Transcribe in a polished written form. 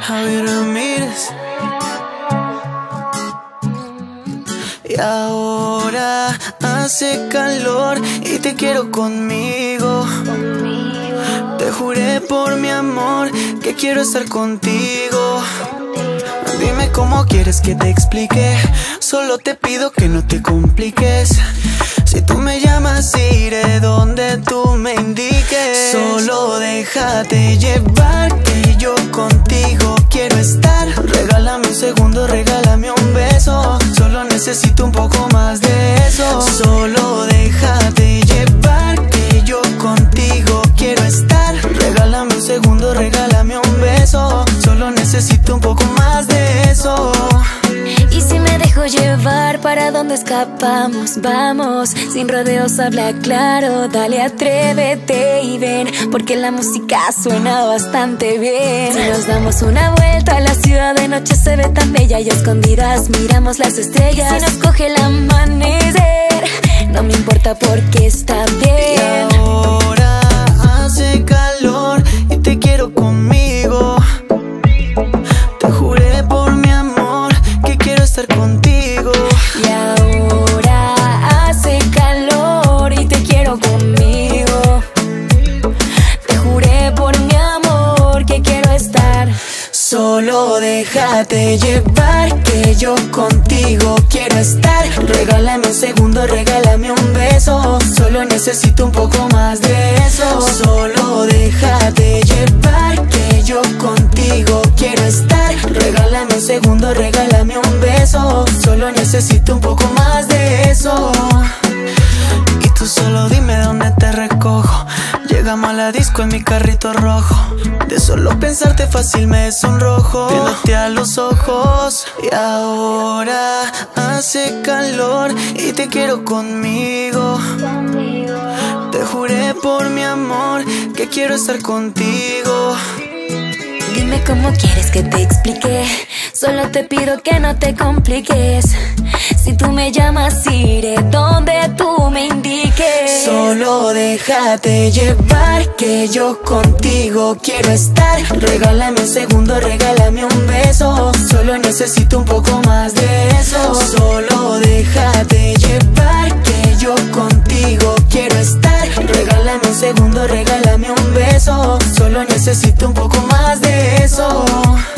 Javi Ramírez. Y ahora hace calor y te quiero conmigo. Te juré por mi amor que quiero estar contigo. Dime cómo quieres que te explique. Solo te pido que no te compliques. Si tú me llamas iré donde tú me indiques. Solo déjate llevar, que yo contigo quiero estar. Regálame un segundo, regálame un beso. Solo necesito un poco más de eso. Solo déjate llevar, que yo contigo quiero estar. Regálame un segundo, regálame un beso. Solo necesito un poco más de eso. Y si me dejo llevar, ¿para dónde escapamos? Vamos, sin rodeos, habla claro. Dale, atrévete y ven, porque la música suena bastante bien. Si nos damos una vuelta, la ciudad de noche se ve tan bella. Y a escondidas miramos las estrellas. Y si nos coge el amanecer, no me importa porque está bien. Y ahora hace calor y te quiero conmigo. Te juré por mi amor que quiero estar contigo. Y ahora hace calor y te quiero conmigo. Te juré por mi amor que quiero estar. Solo déjate llevar, que yo contigo quiero estar. Regálame un segundo, regálame un beso. Solo necesito un poco más de eso. Solo déjate llevar, que yo contigo quiero estar. Regálame un segundo, regálame un beso. Solo necesito un poco más de eso. Y tú solo dime dónde te recojo. Llegamos a la disco en mi carrito rojo. De solo pensarte fácil me sonrojo, viéndote a los ojos. Y ahora hace calor y te quiero conmigo. Te juré por mi amor que quiero estar contigo. Dime cómo quieres que te explique. Solo te pido que no te compliques. Si tú me llamas iré donde tú me indiques. Solo déjate llevar, que yo contigo quiero estar. Regálame un segundo, regálame un beso. Solo necesito un poco más de eso. Solo déjate llevar, que yo contigo quiero estar. Regálame un segundo, regálame un beso. Solo necesito un poco más de eso.